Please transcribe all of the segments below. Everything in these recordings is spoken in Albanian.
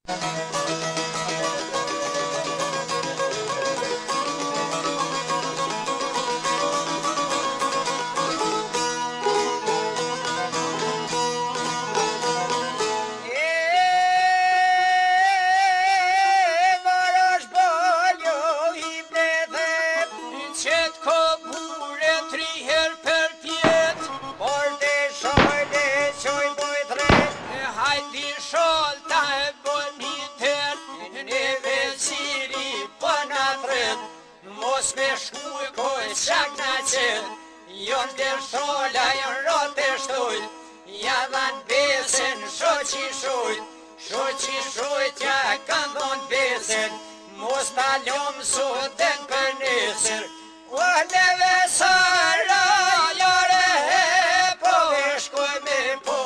Mos me shkujkoj qak na qel, jon të shola, jon rote shtull, ja dhan besen, shoqi shujt, ja kanë dhon besen, mos ta lom soten për nesër, o neve sara, jore he, po shkoj me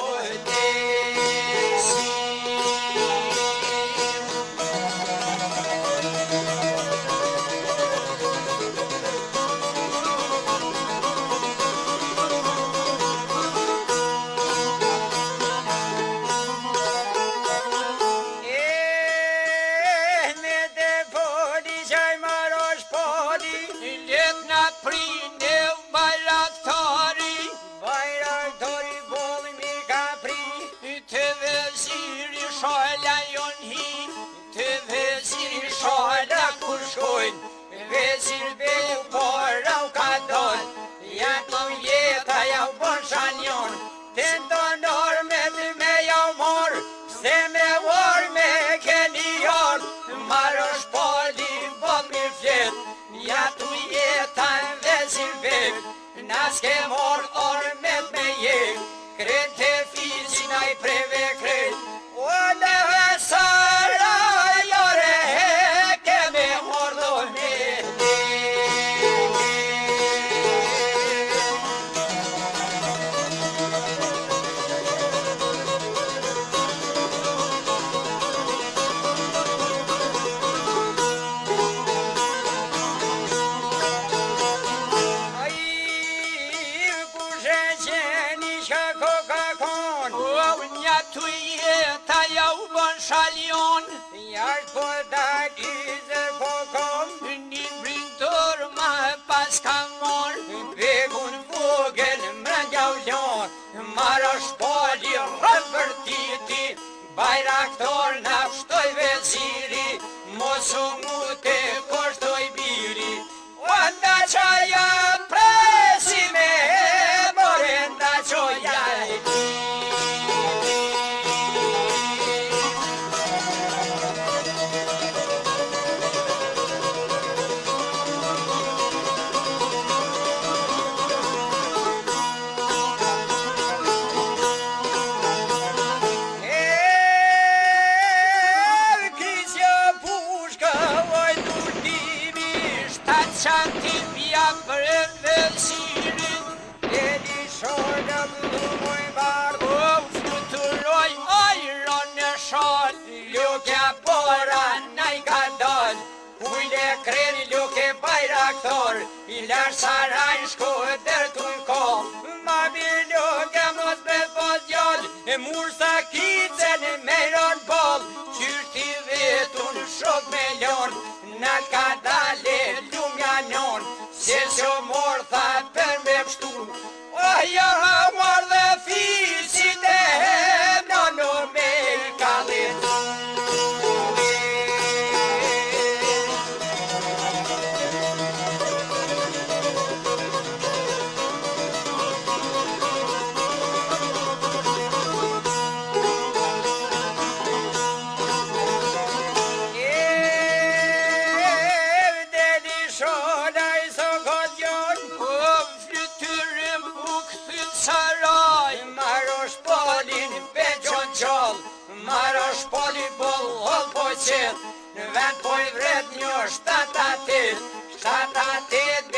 podesi. Vezir beu para u ka dal, ja të jeta ja u bon shanjon, të ndonor me ja u mor, pse me war me keni jar, marrë shpalli bol mi flet, ja të jeta vezir beu, nas ke mor ormet me jek, kret të fizin a I preve kret, o leve sara, jore he, keme mordo me. Shaljon, jarë po da gyzër po kom, një brindor ma pas ka mor, begun vogel mrëndja u lon, mara shpalli rëpër titi, bajraktor na pshtoj veziri, mos u mute koshtoj biri, o nda qaja presi me, more nda qoja e ti. Qantim ja për vëzirin, Ledi shola blumoj barë, o fluturoj ajron në shal, Lukja pora na I ka dal, Ujle kreni luke bajraktor, I lar sarajn shkoder t'u ko, ma bir luke mos me podjall, mursa kicen me ron bol, qyrti vetun shok me lon, na ka dale lumja non, se s'jo mor tha për me pështu, o jo mor dhe fisit e hem, no me kalit. Mara shpalli bol hol po qet, në vend po I vret një 7-8,